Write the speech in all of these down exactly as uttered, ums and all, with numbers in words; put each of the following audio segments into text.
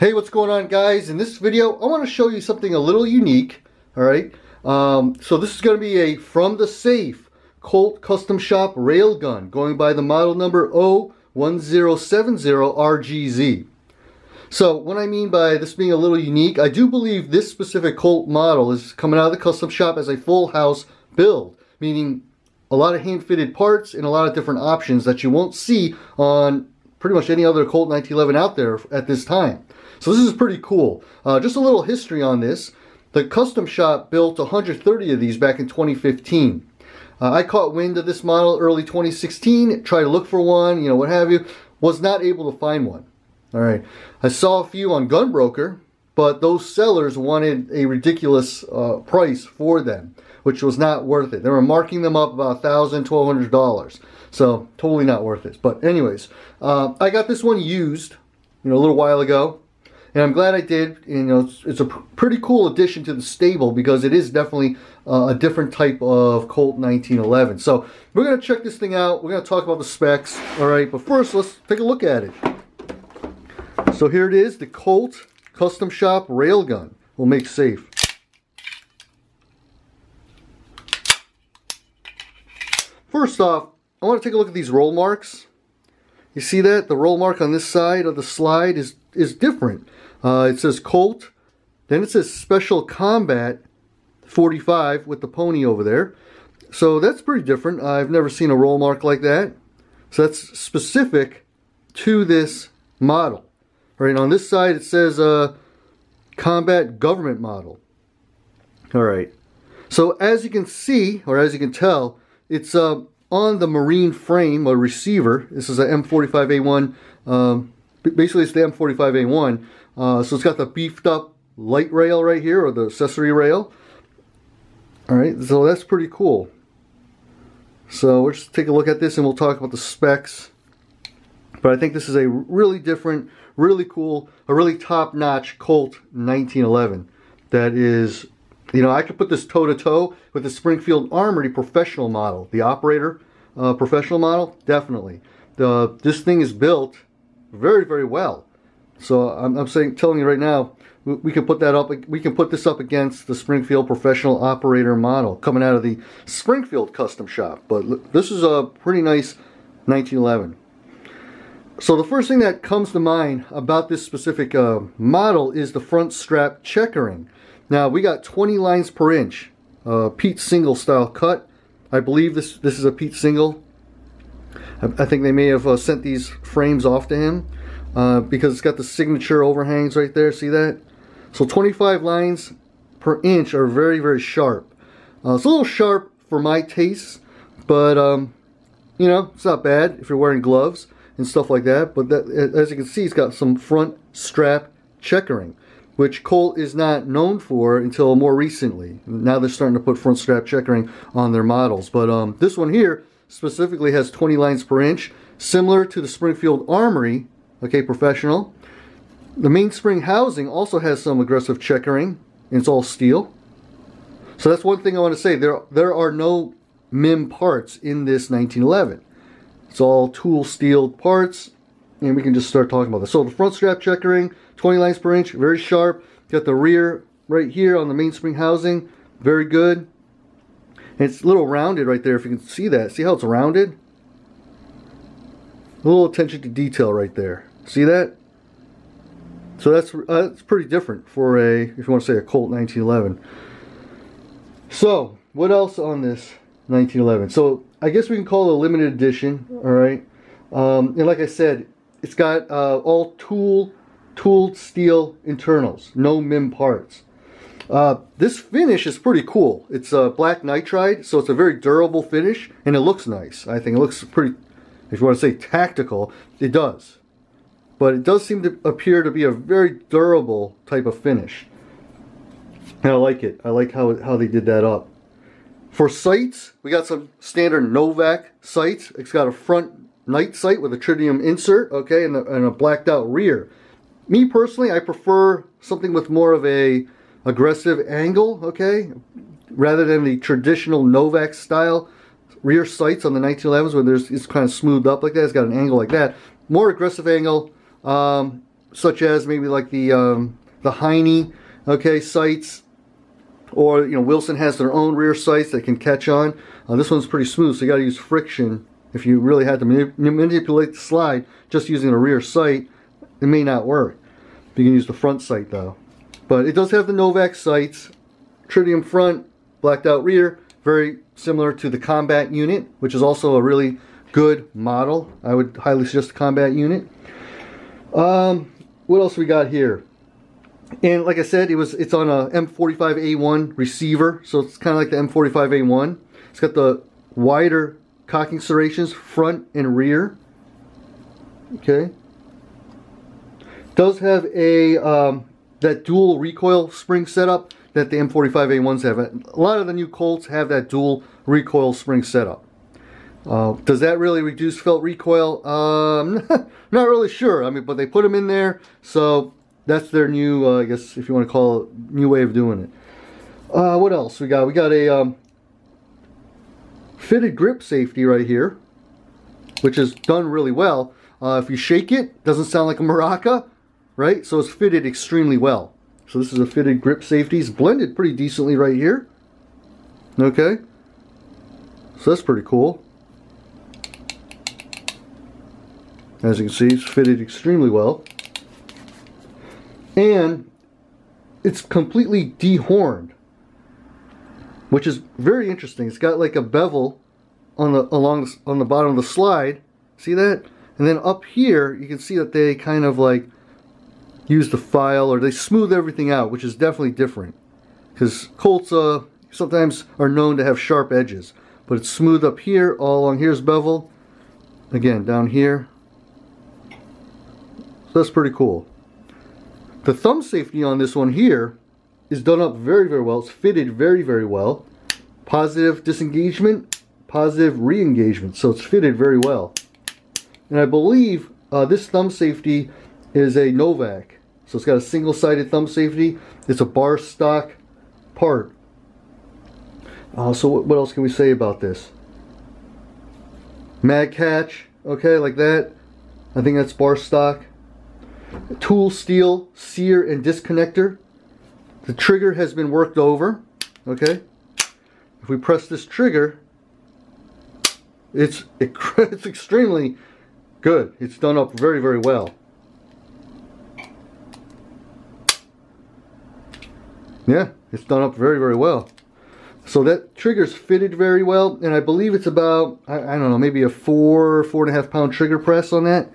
Hey, what's going on, guys? In this video I want to show you something a little unique. All right, um, so this is going to be a From the Safe Colt Custom Shop railgun going by the model number zero one zero seven zero R G Z. So what I mean by this being a little unique, I do believe this specific Colt model is coming out of the custom shop as a full house build, meaning a lot of hand-fitted parts and a lot of different options that you won't see on pretty much any other Colt nineteen eleven out there at this time. So this is pretty cool. Uh, just a little history on this. The custom shop built one hundred thirty of these back in twenty fifteen. Uh, I caught wind of this model early twenty sixteen, tried to look for one, you know, what have you. Was not able to find one. All right. I saw a few on Gunbroker, but those sellers wanted a ridiculous uh, price for them, which was not worth it. They were marking them up about one thousand dollars, twelve hundred dollars. So totally not worth it. But anyways, uh, I got this one used, you know, a little while ago. And I'm glad I did. You know, it's, it's a pretty cool addition to the stable because it is definitely uh, a different type of Colt nineteen eleven. So we're going to check this thing out. We're going to talk about the specs. All right, but first let's take a look at it. So here it is, the Colt Custom Shop railgun. We'll make safe. First off, I want to take a look at these roll marks. You see that? The roll mark on this side of the slide is, is different. Uh, it says Colt, then it says Special Combat forty-five with the pony over there. So that's pretty different. I've never seen a roll mark like that. So that's specific to this model. All right, on this side it says uh, Combat Government Model. All right. So as you can see, or as you can tell, it's uh, on the Marine frame, a receiver. This is a M forty-five A one. Um, basically, it's the M forty-five A one. Uh, so it's got the beefed up light rail right here, or the accessory rail. All right, so that's pretty cool. So we'll just take a look at this and we'll talk about the specs. But I think this is a really different, really cool, a really top-notch Colt nineteen eleven. That is, you know, I could put this toe-to-toe with the Springfield Armory professional model, the operator uh, professional model, definitely. The, this thing is built very, very well. So I'm, I'm saying, telling you right now, we, we can put that up. We can put this up against the Springfield professional operator model coming out of the Springfield custom shop. But this is a pretty nice nineteen eleven. So the first thing that comes to mind about this specific uh, model is the front strap checkering. Now we got twenty lines per inch, uh, Pete Single style cut. I believe this this is a Pete Single. I, I think they may have uh, sent these frames off to him uh, because it's got the signature overhangs right there. See that? So twenty-five lines per inch are very, very sharp. Uh, it's a little sharp for my taste, but um, you know, it's not bad if you're wearing gloves and stuff like that. But that, as you can see, it's got some front strap checkering, which Colt is not known for until more recently. Now they're starting to put front strap checkering on their models. But um, this one here specifically has twenty lines per inch, similar to the Springfield Armory, okay, professional. The mainspring housing also has some aggressive checkering, and it's all steel. So that's one thing I want to say. There, there are no M I M parts in this nineteen eleven. It's all tool steel parts, and we can just start talking about this. So the front strap checkering, twenty lines per inch, very sharp. Got the rear right here on the mainspring housing, very good. And it's a little rounded right there, if you can see that. See how it's rounded? A little attention to detail right there. See that? So that's, uh, that's pretty different for a, if you want to say a Colt nineteen eleven. So, what else on this nineteen eleven? So, I guess we can call it a limited edition, alright? Um, and like I said, it's got uh, all tool, tooled steel internals, no M I M parts. Uh, this finish is pretty cool. It's uh, black nitride, so it's a very durable finish, and it looks nice. I think it looks pretty, if you want to say tactical, it does. But it does seem to appear to be a very durable type of finish. And I like it. I like how, how they did that up. For sights, we got some standard Novak sights. It's got a front night sight with a tritium insert, okay, and a, and a blacked out rear. Me personally, I prefer something with more of a aggressive angle, okay, rather than the traditional Novak style rear sights on the nineteen elevens where there's, it's kind of smoothed up like that. It's got an angle like that. More aggressive angle. Um, such as maybe like the um, the Heine, okay, sights, or you know Wilson has their own rear sights that can catch on. Uh, this one's pretty smooth, so you got to use friction. If you really had to manip manipulate the slide just using a rear sight, it may not work. You can use the front sight though. But it does have the Novak sights, tritium front, blacked out rear, very similar to the Combat unit, which is also a really good model. I would highly suggest the Combat unit. Um, what else we got here? And like I said, it was it's on a M forty-five A one receiver, so it's kind of like the M forty-five A one. It's got the wider cocking serrations, front and rear. Okay. Does have a um, that dual recoil spring setup that the M forty-five A ones have. A lot of the new Colts have that dual recoil spring setup. Uh, does that really reduce felt recoil? Um, not really sure. I mean, but they put them in there, so that's their new, uh, I guess, if you want to call it, new way of doing it. Uh, what else we got? We got a um, fitted grip safety right here, which is done really well. Uh, if you shake it, it doesn't sound like a maraca, right? So it's fitted extremely well. So this is a fitted grip safety. It's blended pretty decently right here. Okay. So that's pretty cool. As you can see, it's fitted extremely well. And it's completely dehorned, which is very interesting. It's got like a bevel on the along the, on the bottom of the slide. See that? And then up here, you can see that they kind of like use the file, or they smooth everything out, which is definitely different. Because Colts uh, sometimes are known to have sharp edges, but it's smooth up here. All along here's bevel. Again, down here. So that's pretty cool. The thumb safety on this one here is done up very, very well. It's fitted very, very well. Positive disengagement, positive re-engagement. So it's fitted very well. And I believe uh, this thumb safety is a Novak. So it's got a single-sided thumb safety. It's a bar stock part. Uh, so what, what else can we say about this? Mag catch, okay, like that. I think that's bar stock. Tool steel sear and disconnector. The trigger has been worked over. Okay, if we press this trigger, it's it, it's extremely good. It's done up very, very well. Yeah, it's done up very, very well. So that trigger's fitted very well, and I believe it's about I, I don't know, maybe a four four and a half pound trigger press on that.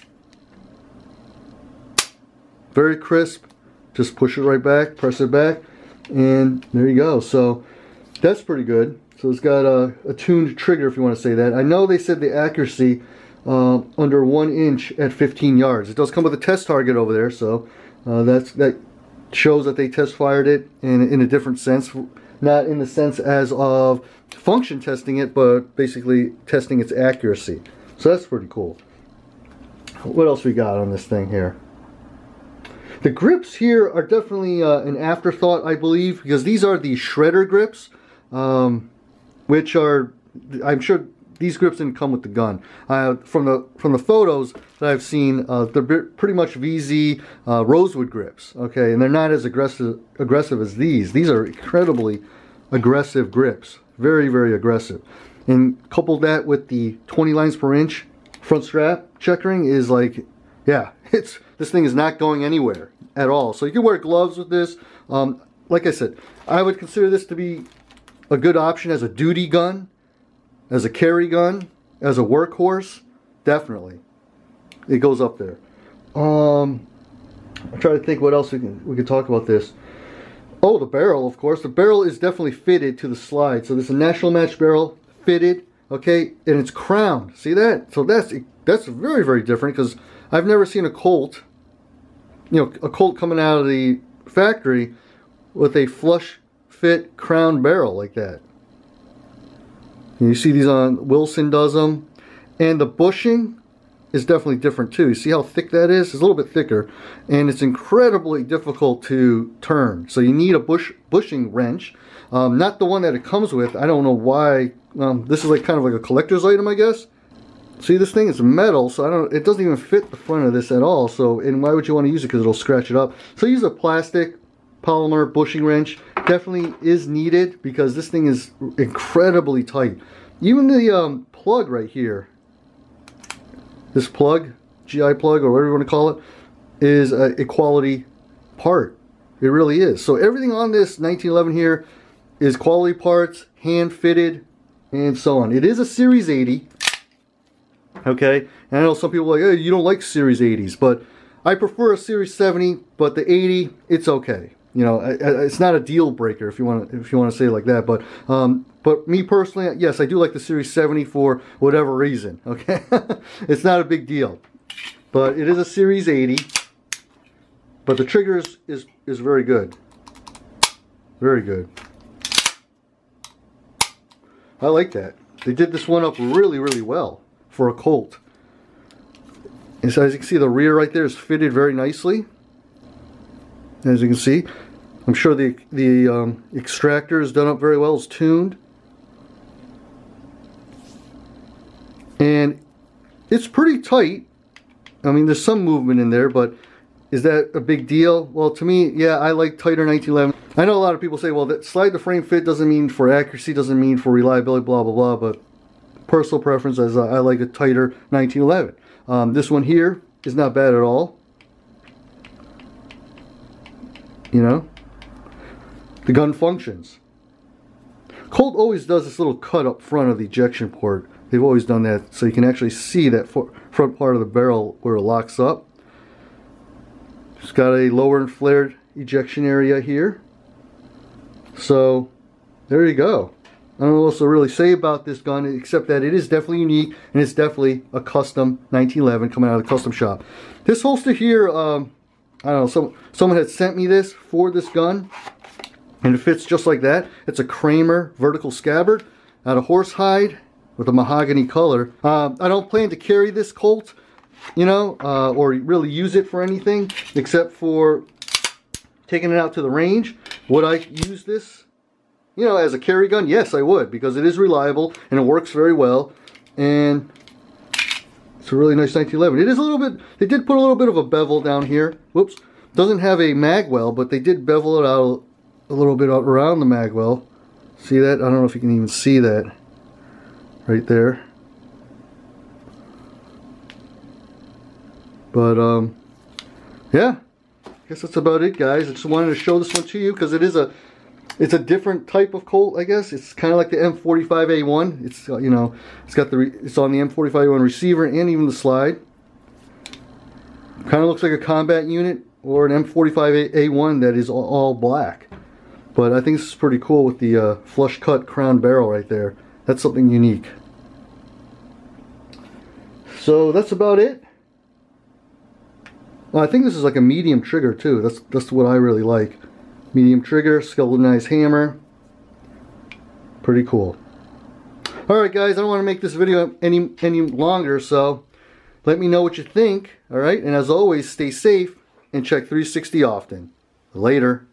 Very crisp. Just push it right back, press it back, and there you go. So that's pretty good. So it's got a, a tuned trigger, if you want to say that. I know they said the accuracy uh, under one inch at fifteen yards. It does come with a test target over there, so uh, that's that shows that they test fired it in, in a different sense. Not in the sense as of function testing it, but basically testing its accuracy. So that's pretty cool. What else we got on this thing here? The grips here are definitely uh, an afterthought, I believe, because these are the shredder grips, um, which are, I'm sure these grips didn't come with the gun. Uh, from the from the photos that I've seen, uh, they're pretty much V Z uh, rosewood grips, okay, and they're not as aggressive aggressive as these. These are incredibly aggressive grips, very, very aggressive. And couple that with the twenty lines per inch front strap checkering is like, yeah, it's this thing is not going anywhere at all. So you can wear gloves with this. Um, like I said, I would consider this to be a good option as a duty gun, as a carry gun, as a workhorse. Definitely, it goes up there. Um, I'm trying to think what else we can we can talk about this. Oh, the barrel, of course. The barrel is definitely fitted to the slide. So this is a National Match barrel, fitted, okay, and it's crowned. See that? So that's that's very, very different, because I've never seen a Colt, you know, a Colt coming out of the factory with a flush fit crown barrel like that. And you see these on, Wilson does them, and the bushing is definitely different too. You see how thick that is? It's a little bit thicker, and it's incredibly difficult to turn. So you need a bush bushing wrench, um, not the one that it comes with. I don't know why. Um, this is like kind of like a collector's item, I guess. See, this thing is metal, so I don't. It doesn't even fit the front of this at all. So, and why would you want to use it? Because it'll scratch it up. So use a plastic polymer bushing wrench. Definitely is needed because this thing is incredibly tight. Even the um, plug right here, this plug, G I plug or whatever you want to call it, is a, a quality part. It really is. So everything on this nineteen eleven here is quality parts, hand fitted, and so on. It is a Series eighty. Okay, and I know some people are like, hey, you don't like Series eighties, but I prefer a Series seventy. But the eighty, it's okay. You know, it's not a deal breaker if you want to, if you want to say it like that. But um, but me personally, yes, I do like the Series seventy for whatever reason. Okay, it's not a big deal, but it is a Series eighty. But the trigger is is, is very good, very good. I like that. They did this one up really, really well for a Colt. And so as you can see, the rear right there is fitted very nicely. As you can see, I'm sure the the um, extractor is done up very well. It's tuned, and it's pretty tight. I mean, there's some movement in there, but is that a big deal? Well, to me, yeah, I like tighter nineteen eleven. I know a lot of people say, well, that slide to frame fit doesn't mean for accuracy, doesn't mean for reliability, blah blah blah. But personal preference, as I like a tighter nineteen eleven. Um, this one here is not bad at all. You know, the gun functions. Colt always does this little cut up front of the ejection port. They've always done that, so you can actually see that front part of the barrel where it locks up. It's got a lower and flared ejection area here. So there you go. I don't know what else to really say about this gun except that it is definitely unique and it's definitely a custom nineteen eleven coming out of the custom shop. This holster here, um, I don't know, some, someone had sent me this for this gun and it fits just like that. It's a Kramer vertical scabbard out of horsehide with a mahogany color. Uh, I don't plan to carry this Colt, you know, uh, or really use it for anything except for taking it out to the range. Would I use this, you know, as a carry gun? Yes, I would, because it is reliable and it works very well, and it's a really nice nineteen eleven. It is a little bit, they did put a little bit of a bevel down here. Whoops. Doesn't have a magwell, but they did bevel it out a little bit around the magwell. See that? I don't know if you can even see that right there. But, um, yeah, I guess that's about it, guys. I just wanted to show this one to you because it is a, it's a different type of Colt, I guess. It's kind of like the M forty-five A one. It's, uh, you know, it's got the, it's on the M forty-five A one receiver and even the slide. Kind of looks like a combat unit or an M forty-five A one that is all, all black. But I think this is pretty cool with the uh, flush cut crown barrel right there. That's something unique. So that's about it. Well, I think this is like a medium trigger too. That's that's what I really like. Medium trigger, skeletonized hammer. Pretty cool. Alright guys, I don't want to make this video any any longer, so let me know what you think. Alright, and as always, stay safe and check three sixty often. Later.